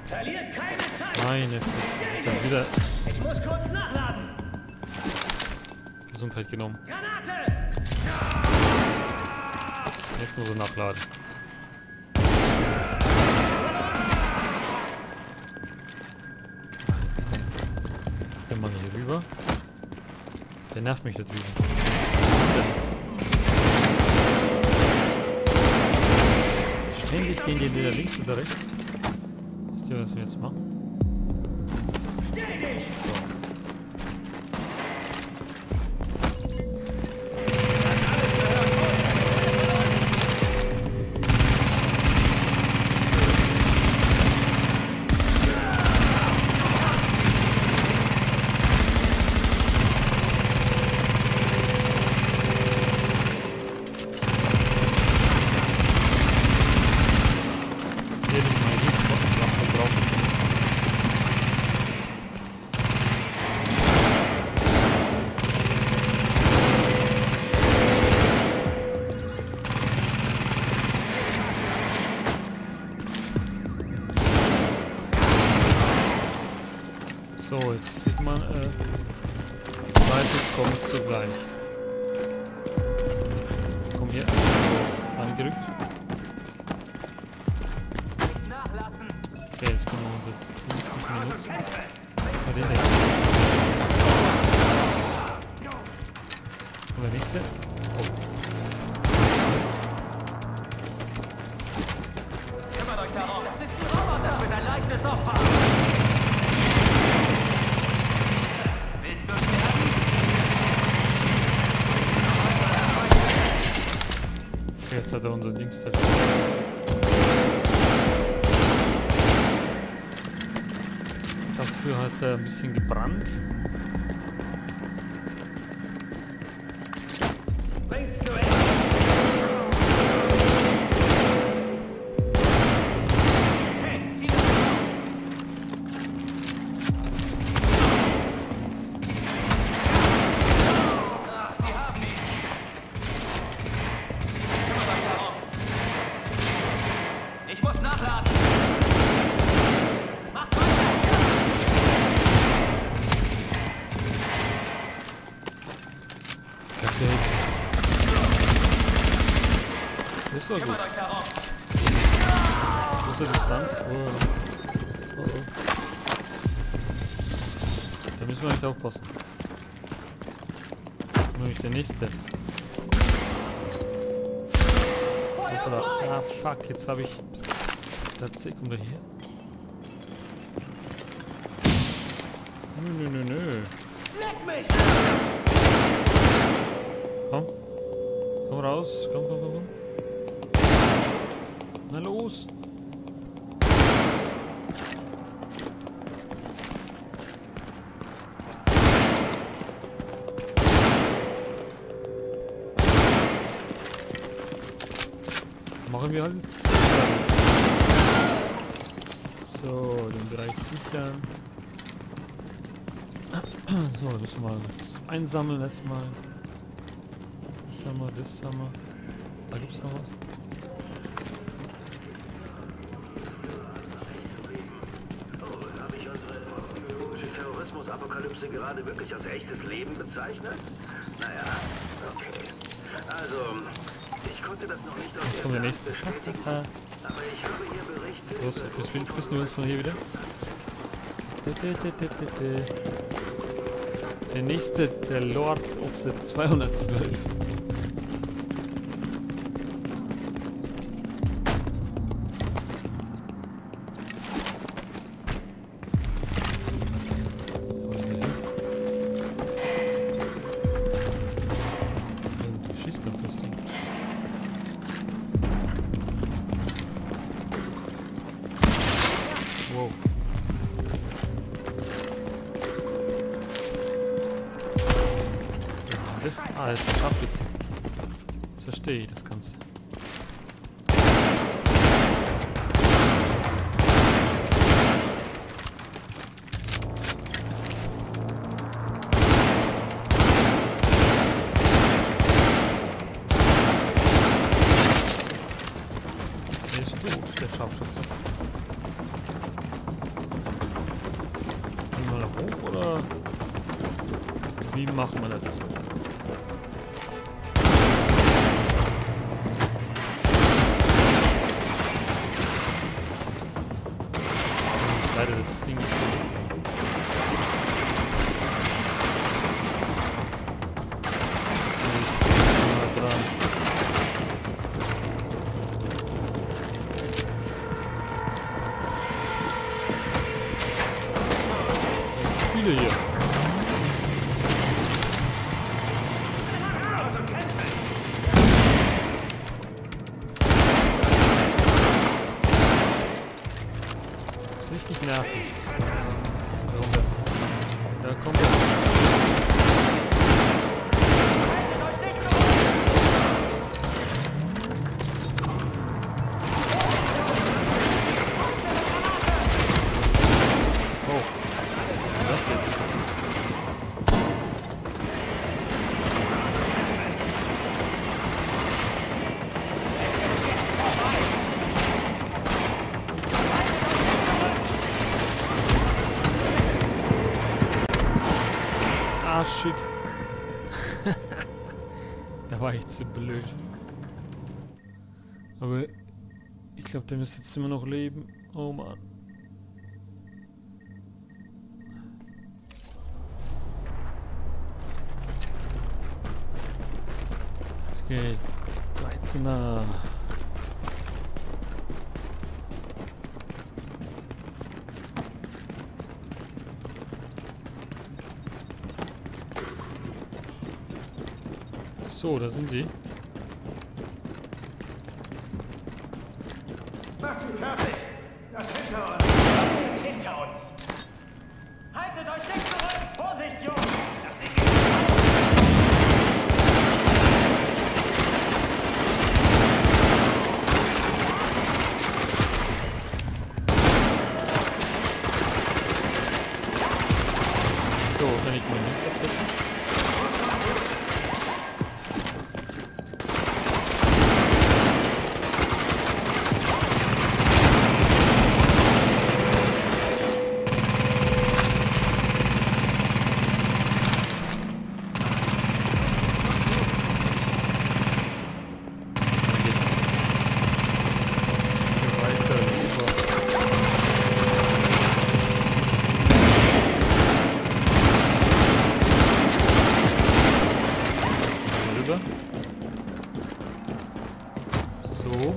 Verliert keine Zeit. Meine Fresse. Dann wieder Ich muss kurz nachladen. Gesundheit genommen. Granate! Jetzt muss er nachladen. Jetzt kann man hier rüber. Der nervt mich da drüben. Ständig gehen die entweder links oder rechts. Wisst ihr, was wir jetzt machen? Stell dich! So, jetzt sieht man, Seite kommt zugleich. Komm hier angerückt. Okay, jetzt können wir unsere 50 Minuten. Oh, den nicht. Und der nächste. Kümmert euch darum. Das ist ein Roboter mit ein leichtes Opfer. Jetzt hat er unser Dings da. Dafür hat er ein bisschen gebrannt. Bringt's zu Ende. Hey, zieh das auf. Sie haben ihn. Kümmert euch darum. Ich muss nachladen. Macht weiter. Perfekt. Das war gut. Kümmert euch darum. Große Distanz. Oh. Oh. Da müssen wir nicht aufpassen. Nämlich der nächste. Hoppala. Ah fuck, jetzt habe ich. Tatsächlich, kommt er hier? Nö. Leck mich! Komm. Komm raus. Komm. Na los. Machen wir halt. So, den Bereich sichern. So, dann müssen wir das einsammeln erstmal. Das haben wir. Da gibt's noch was. Oh, habe ich unsere biologische Terrorismus-Apokalypse gerade wirklich als echtes Leben bezeichnet? Naja, okay. Also, ich konnte das noch nicht aus Kommt der erster Hand nächste. bestätigen, aber ich habe hier Berichte... Los, küssen wir uns von hier wieder. Der nächste, der Lord of the 212. Schießt doch das Ding. Wow. Das ist Abkürzung. Das verstehe ich, das Ganze. Der ist doof, der Scharfschütze. hoch oder wie machen wir das? Leider das Ding ist dran. Viele hier. Ist richtig nervig. Da kommt er. Ah, shit. Da war ich zu blöd. Aber ich glaube, der müsste jetzt immer noch leben. Oh Mann. Okay, 13er. So, da sind sie. Mach sie fertig! Das ist hinter uns! Das ist hinter uns! Haltet euch nicht zurück! Vorsicht, Jungs! Das Ding ist So, kann ich mal nicht absetzen? So.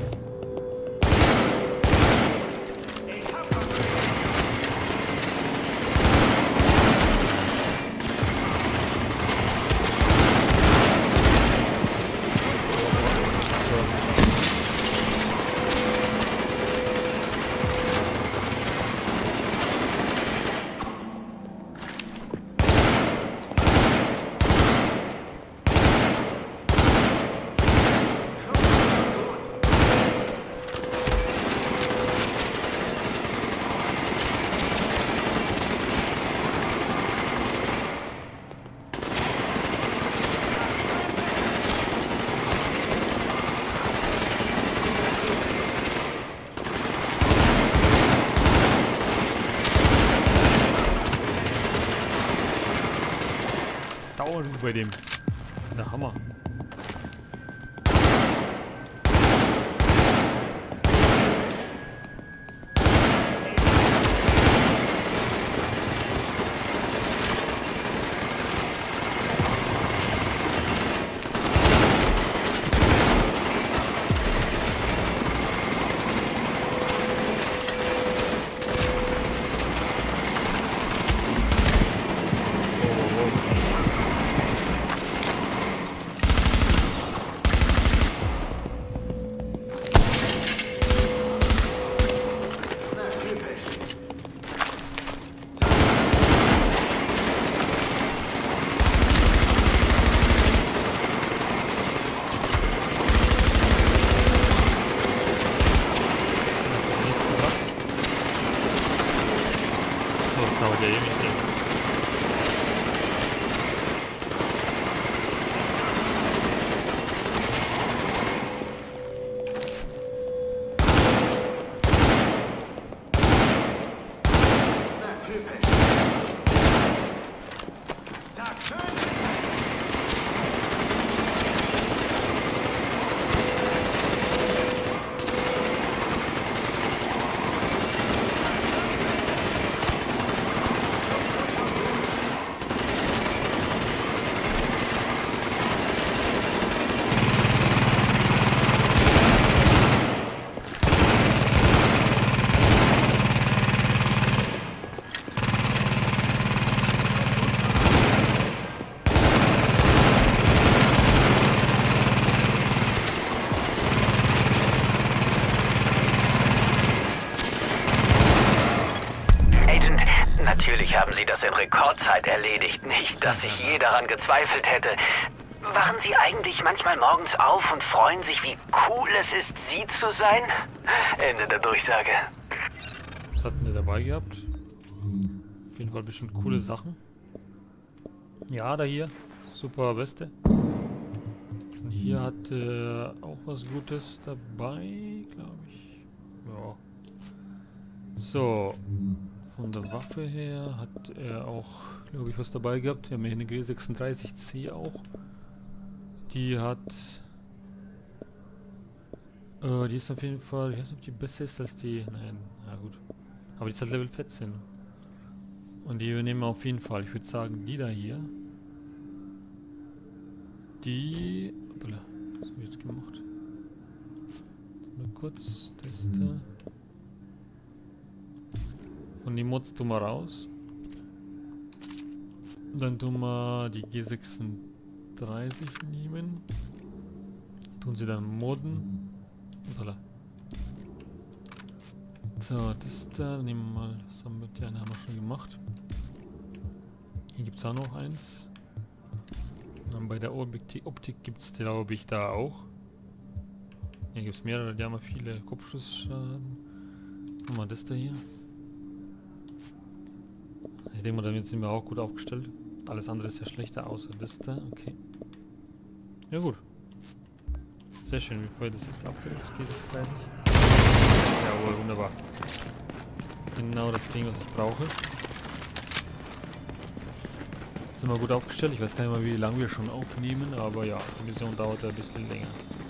Dauert bei dem. Der Hammer. dauert ja ewig. typisch. Sag schön. Natürlich haben Sie das in Rekordzeit erledigt. Nicht, dass ich je daran gezweifelt hätte. Wachen Sie eigentlich manchmal morgens auf und freuen sich, wie cool es ist, Sie zu sein? Ende der Durchsage. Was hatten wir dabei gehabt? Auf jeden Fall bestimmt coole Sachen. Ja, da hier. Super Beste. Und hier hat er auch was Gutes dabei, glaube ich. Ja. So. Von der Waffe her hat er auch, glaube ich, was dabei gehabt. Wir haben hier eine G36C auch. Die hat... die ist auf jeden Fall... Ich weiß nicht, ob die besser ist als die... Nein, na gut. Aber die ist halt Level 14. Und die nehmen wir auf jeden Fall. Ich würde sagen, die da hier... Die... Hoppala, was habe ich jetzt gemacht? Nur kurz testen. Und die Mods tun wir raus. Dann tun wir die G36 nehmen. Tun sie dann modden. Voilà. So, das da nehmen wir mal. Was haben wir? Die eine haben wir schon gemacht. Hier gibt es auch noch eins. Dann bei der Optik gibt es, glaube ich, da auch. Hier gibt es mehrere, die haben viele Kopfschussschaden. Guck mal, das da hier. Ich denke mal, damit sind wir auch gut aufgestellt. Alles andere ist ja schlechter, außer das da. Okay. Ja gut. Sehr schön, wie voll das jetzt abgeht. Das G36. Jawohl, wunderbar. Genau das Ding, was ich brauche. Sind wir gut aufgestellt. Ich weiß gar nicht mal, wie lange wir schon aufnehmen, aber ja, die Mission dauert ein bisschen länger.